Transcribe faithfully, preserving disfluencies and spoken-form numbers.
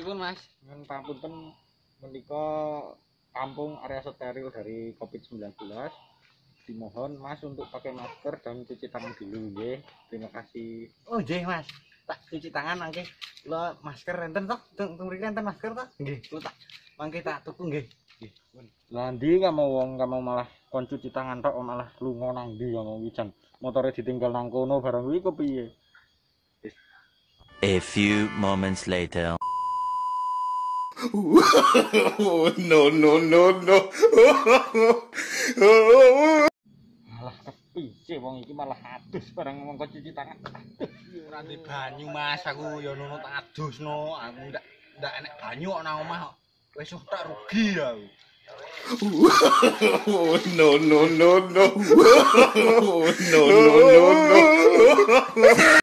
pripun Mas? Ngen papunten menika kampung area steril dari covid sembilan belas. Dimohon Mas untuk pakai masker dan cuci tangan dulu nggih. Terima kasih. Oh nggih Mas. Tak cuci tangan mangke. Kula masker enten toh? Teng teng mriki enten masker toh? Nggih, kula tak mangke tak tuku nggih. Nggih. Lah ndi kamu wong kamu malah kon cuci tangan tok malah lunga nang ndi kamu wijan. Motore ditinggal nang kono barang kuwi kepiye? A few moments later. no, no, no, no. Malah kepiye wong iki malah adus barang ngomong kon cuci tangan. Aduh, Ora ndek banyu Mas, aku ya nono tak adusno. Aku ndak ndak enek banyu kok nang omah. Wis tak rugi aku. no, no, no, no. no, no, no, no.